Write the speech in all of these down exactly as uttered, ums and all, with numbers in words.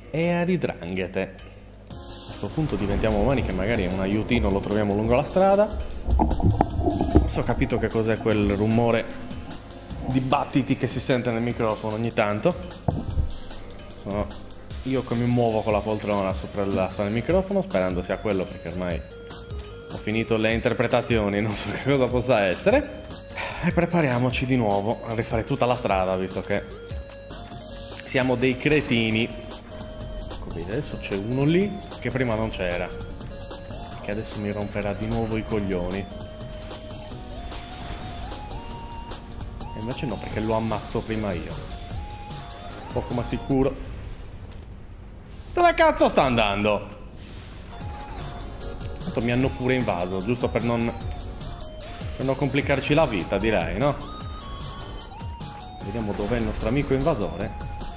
e aridranghete. A questo punto diventiamo umani, che magari un aiutino lo troviamo lungo la strada. Forse ho capito che cos'è quel rumore di battiti che si sente nel microfono ogni tanto. Sono io che mi muovo con la poltrona sopra l'asta del microfono, sperando sia quello, perché ormai ho finito le interpretazioni, non so che cosa possa essere. E prepariamoci di nuovo a rifare tutta la strada, visto che siamo dei cretini. Ecco, vedi, adesso c'è uno lì che prima non c'era, che adesso mi romperà di nuovo i coglioni. E invece no, perché lo ammazzo prima io. Poco ma sicuro. Dove cazzo sta andando? Tanto mi hanno pure invaso, giusto per non... per non complicarci la vita, direi, no? Vediamo dov'è il nostro amico invasore.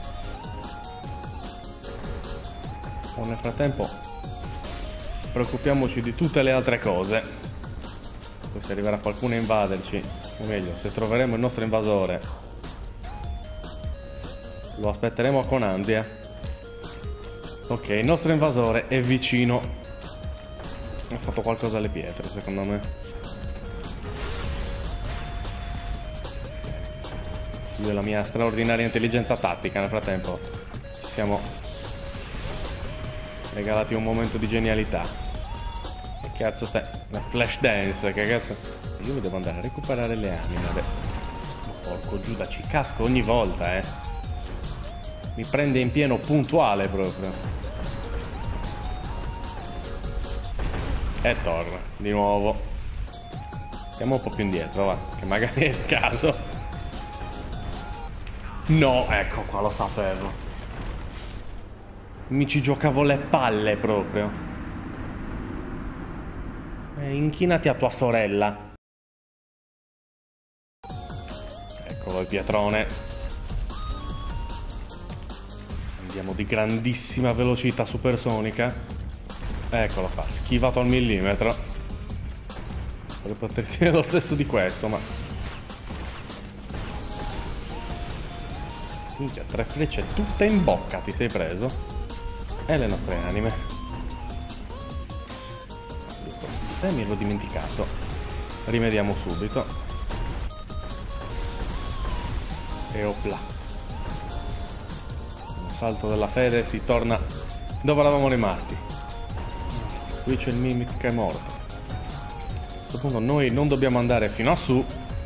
O nel frattempo preoccupiamoci di tutte le altre cose. Poi se arriverà qualcuno a invaderci, o meglio, se troveremo il nostro invasore, lo aspetteremo con ansia. Ok, il nostro invasore è vicino. Ha fatto qualcosa alle pietre, secondo me. Io e la mia straordinaria intelligenza tattica, nel frattempo ci siamo regalati un momento di genialità. Che cazzo stai? La flash dance, che cazzo? Io devo andare a recuperare le anime. Beh. Porco Giuda, ci casco ogni volta, eh. Mi prende in pieno puntuale proprio. E torna, di nuovo. Andiamo un po' più indietro, va, che magari è il caso. No, ecco qua, lo sapevo. Mi ci giocavo le palle proprio. E inchinati a tua sorella. Eccolo il pietrone. Andiamo di grandissima velocità supersonica. Eccolo qua, schivato al millimetro. Vorrei poter dire lo stesso di questo, ma... Minchia, tre frecce tutte in bocca ti sei preso. E le nostre anime. Giusto, e mi ero dimenticato. Rimediamo subito. E opla. Un salto della fede, si torna dove eravamo rimasti. Qui c'è il Mimic che è morto. A questo punto noi non dobbiamo andare fino a su.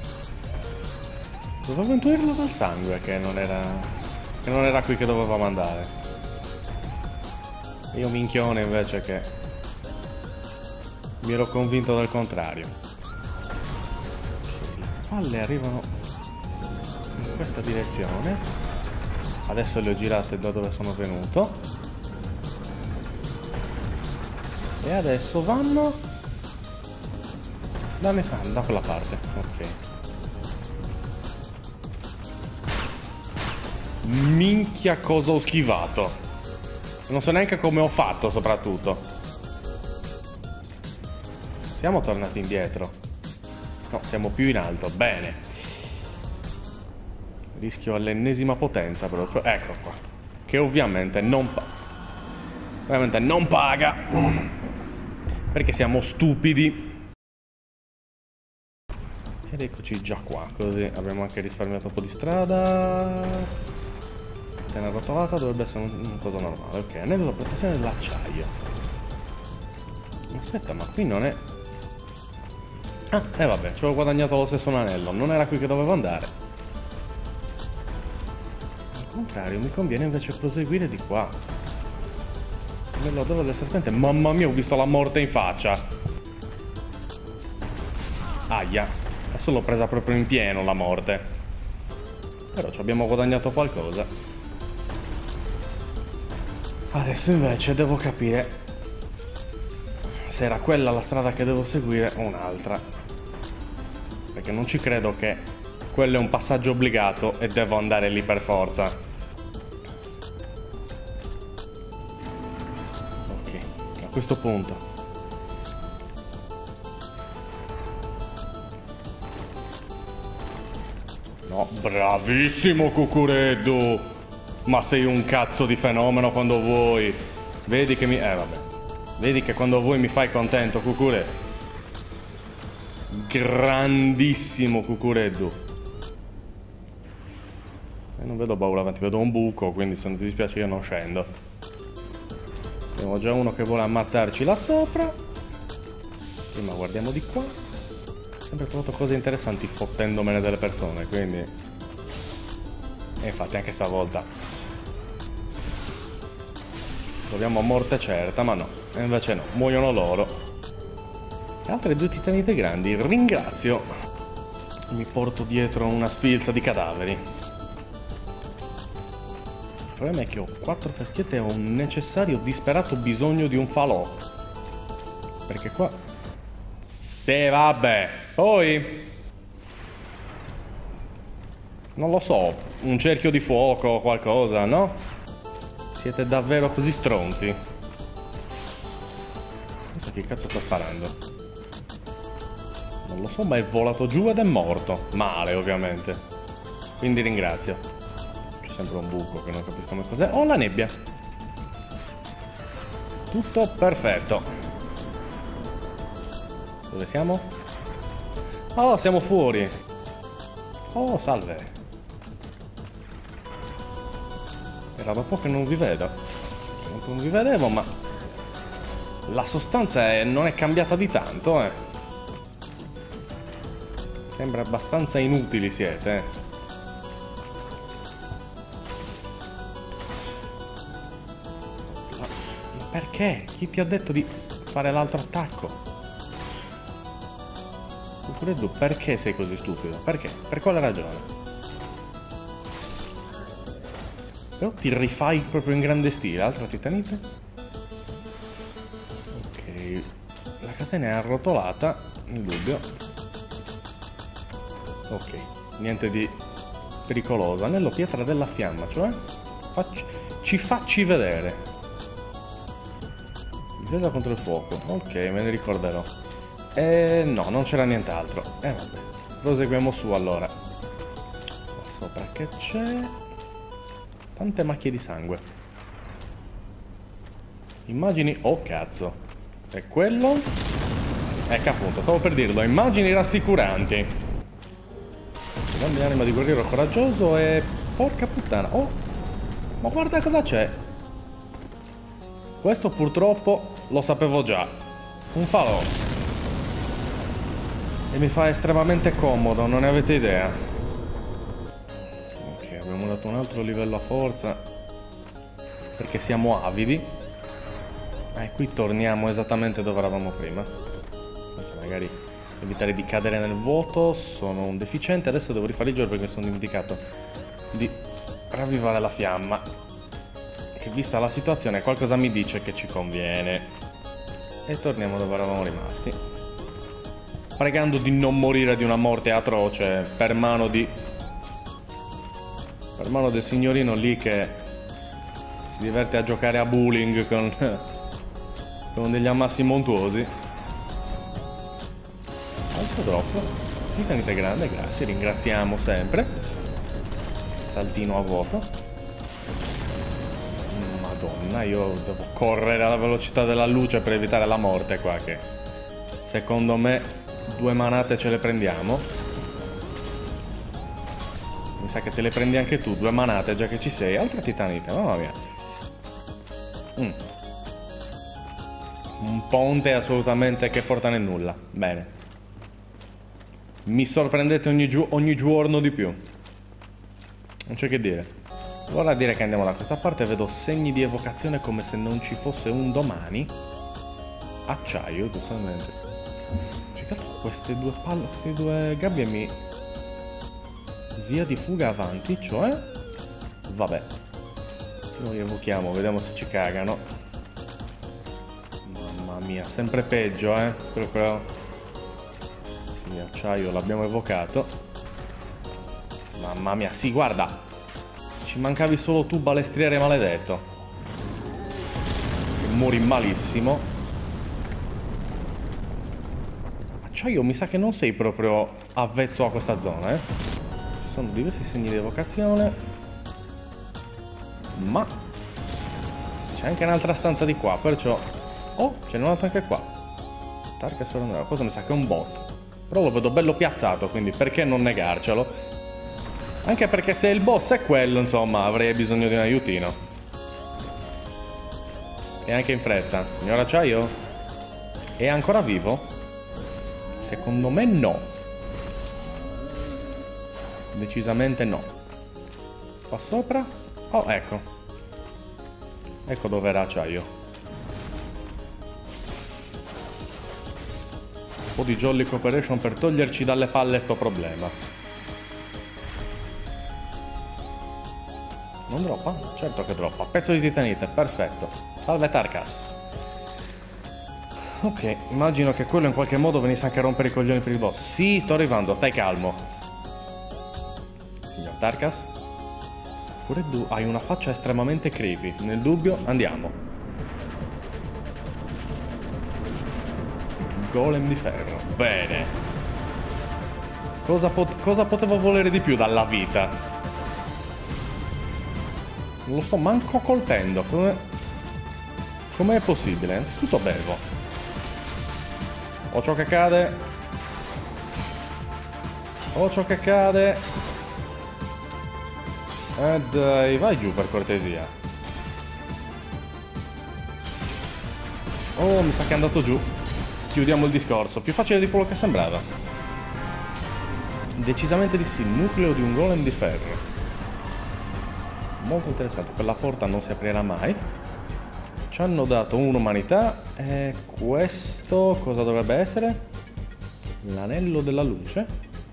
Dovevo intuirlo dal sangue che non era che non era qui che dovevamo andare. Io minchione invece che mi ero convinto del contrario. Le palle arrivano in questa direzione. Adesso le ho girate da dove sono venuto. E adesso vanno da, da quella parte. Ok. Minchia cosa ho schivato. Non so neanche come ho fatto, soprattutto. Siamo tornati indietro. No, siamo più in alto. Bene. Rischio all'ennesima potenza proprio. Ecco qua. Che ovviamente non paga. Ovviamente non paga. Perché siamo stupidi. Ed eccoci già qua. Così abbiamo anche risparmiato un po' di strada. Appena rotolata dovrebbe essere una cosa normale. Ok, anello da protezione dell'acciaio. Aspetta, ma qui non è... Ah, e eh vabbè, ci ho guadagnato lo stesso un anello. Non era qui che dovevo andare. Al contrario, mi conviene invece proseguire di qua. Nell'odore del serpente. Mamma mia, ho visto la morte in faccia. Aia. Adesso l'ho presa proprio in pieno la morte. Però ci abbiamo guadagnato qualcosa. Adesso invece devo capire se era quella la strada che devo seguire o un'altra. Perché non ci credo che quello è un passaggio obbligato e devo andare lì per forza. A questo punto no, bravissimo Cucureddu. Ma sei un cazzo di fenomeno quando vuoi. Vedi che mi... Eh, vabbè. Vedi che quando vuoi mi fai contento, Cucurè. Grandissimo Cucureddu. E non vedo baule avanti, vedo un buco, quindi se non ti dispiace io non scendo. Abbiamo già uno che vuole ammazzarci là sopra. Prima guardiamo di qua. Ho sempre trovato cose interessanti fottendomene delle persone, quindi... E infatti anche stavolta proviamo a morte certa, ma no. E invece no, muoiono loro. E altre due titanite grandi, ringrazio. Mi porto dietro una sfilza di cadaveri. Il problema è che ho quattro faschiette e ho un necessario disperato bisogno di un falò. Perché qua... Sì, vabbè. Poi... Non lo so, un cerchio di fuoco o qualcosa, no? Siete davvero così stronzi? Non so che cazzo sta sparando. Non lo so, ma è volato giù ed è morto. Male, ovviamente. Quindi ringrazio. C'è sempre un buco che non capisco come cos'è. Oh, la nebbia. Tutto perfetto. Dove siamo? Oh, siamo fuori. Oh, salve. Era da poco che non vi vedo. Non vi vedevo, ma... La sostanza è... non è cambiata di tanto, eh. Sembra abbastanza inutili siete, eh. Ma, ma perché? Chi ti ha detto di fare l'altro attacco? Cucureddu, perché sei così stupido? Perché? Per quale ragione? Però ti rifai proprio in grande stile. Altra titanite? Ok. La catena è arrotolata, nel dubbio. Ok, niente di pericoloso. Anello pietra della fiamma, cioè facci, ci facci vedere. Difesa contro il fuoco. Ok, me ne ricorderò. E no, non c'era nient'altro. E eh, vabbè, proseguiamo su allora. Qua sopra che c'è? Tante macchie di sangue. Immagini... Oh cazzo. E quello? Ecco appunto, stavo per dirlo. Immagini rassicuranti. Grande anima di guerriero coraggioso e... Porca puttana. Oh! Ma guarda cosa c'è. Questo purtroppo lo sapevo già. Un falò. E mi fa estremamente comodo, non ne avete idea. Ok, abbiamo dato un altro livello a forza. Perché siamo avidi. E qui torniamo esattamente dove eravamo prima. Senza magari... evitare di cadere nel vuoto. Sono un deficiente. Adesso devo rifare il giro perché mi sono dimenticato di ravvivare la fiamma, che vista la situazione qualcosa mi dice che ci conviene. E torniamo dove eravamo rimasti, pregando di non morire di una morte atroce per mano di per mano del signorino lì che si diverte a giocare a bowling con con degli ammassi montuosi. Altro drop, titanite grande, grazie, ringraziamo sempre. Saltino a vuoto. Madonna, io devo correre alla velocità della luce per evitare la morte qua, che secondo me due manate ce le prendiamo. Mi sa che te le prendi anche tu, due manate già che ci sei. Altra titanite, mamma mia. Mm. Un ponte assolutamente che porta nel nulla. Bene. Mi sorprendete ogni, giu ogni giorno di più. Non c'è che dire. Vorrà dire che andiamo da questa parte e vedo segni di evocazione come se non ci fosse un domani. Acciaio, giustamente. Cioè, cazzo, queste due palle, queste due gabbie mi... Via di fuga avanti, cioè... Vabbè. Noi evochiamo, vediamo se ci cagano. Mamma mia, sempre peggio, eh. Proprio... Sì, acciaio l'abbiamo evocato. Mamma mia, sì, guarda. Ci mancavi solo tu, balestriere maledetto. Che muori malissimo. Acciaio, mi sa che non sei proprio avvezzo a questa zona, eh. Ci sono diversi segni di evocazione. Ma c'è anche un'altra stanza di qua, perciò... Oh, ce n'è un'altra anche qua. Tarkas Ferrandra, cosa mi sa che è un bot. Però lo vedo bello piazzato, quindi perché non negarcelo? Anche perché se il boss è quello, insomma, avrei bisogno di un aiutino. E anche in fretta. Signor Acciaio? È ancora vivo? Secondo me no. Decisamente no. Qua sopra? Oh, ecco. Ecco dove era Acciaio. Un po' di Jolly Cooperation per toglierci dalle palle sto problema. Non droppa? Certo che droppa. Pezzo di titanite, perfetto. Salve Tarkas. Ok, immagino che quello in qualche modo venisse anche a rompere i coglioni per il boss. Sì, sto arrivando, stai calmo. Signor Tarkas? Pure tu hai una faccia estremamente creepy. Nel dubbio, andiamo. Golem di ferro. Bene. Cosa, pot cosa potevo volere di più dalla vita? Non lo sto manco colpendo. Come... Com'è possibile? Innanzitutto bevo. Ho ciò che cade. Ho ciò che cade. Eh dai, vai giù per cortesia. Oh, mi sa che è andato giù. Chiudiamo il discorso. Più facile di quello che sembrava. Decisamente di sì. Nucleo di un golem di ferro. Molto interessante. Quella porta non si aprirà mai. Ci hanno dato un'umanità. E questo cosa dovrebbe essere? L'anello della luce.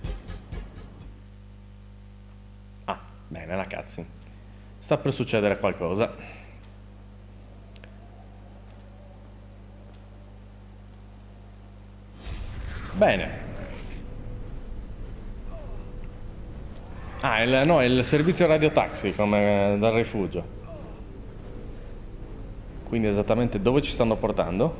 Ah, bene, la cutscene. Sta per succedere qualcosa. Bene. Ah, il, no, è il servizio radiotaxi come dal rifugio. Quindi esattamente dove ci stanno portando?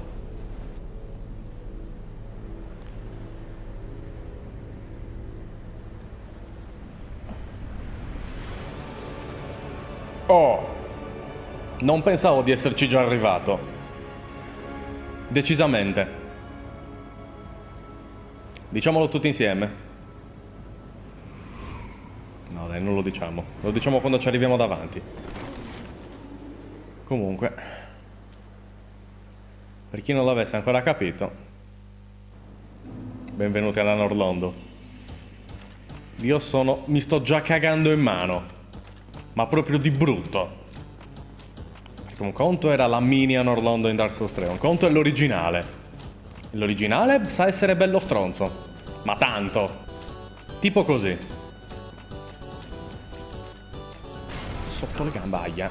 Oh! Non pensavo di esserci già arrivato. Decisamente. Diciamolo tutti insieme. No dai, non lo diciamo. Lo diciamo quando ci arriviamo davanti. Comunque, per chi non l'avesse ancora capito, benvenuti alla Norlondo. Io sono... mi sto già cagando in mano. Ma proprio di brutto. Perché un conto era la mini a Norlondo in Dark Souls tre, un conto è l'originale. L'originale sa essere bello stronzo, ma tanto. Tipo così. Sotto le gambe, aia.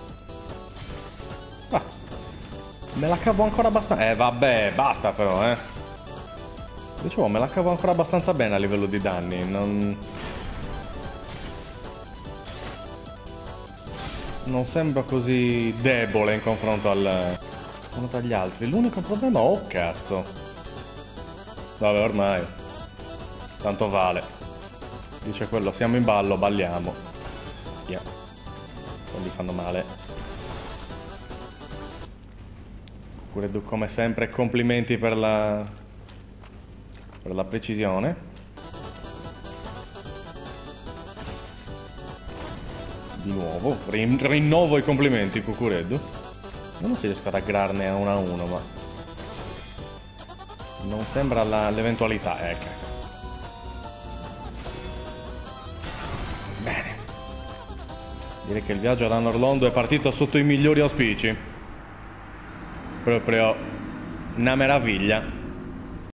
Ah, me la cavo ancora abbastanza... Eh vabbè, basta però, eh. Dicevo, me la cavo ancora abbastanza bene a livello di danni, non... Non sembra così debole in confronto al... confronto agli altri. L'unico problema... Oh, cazzo. Vabbè, ormai. Tanto vale. Dice quello, siamo in ballo, balliamo. Via. Non gli fanno male. Kuredu, come sempre, complimenti per la... per la precisione. Di nuovo, rin rinnovo i complimenti, Kukuredu. Non si riesco ad aggrarne a uno a uno, ma... non sembra l'eventualità, ecco. Bene. Direi che il viaggio da Norlondo è partito sotto i migliori auspici. Proprio una meraviglia.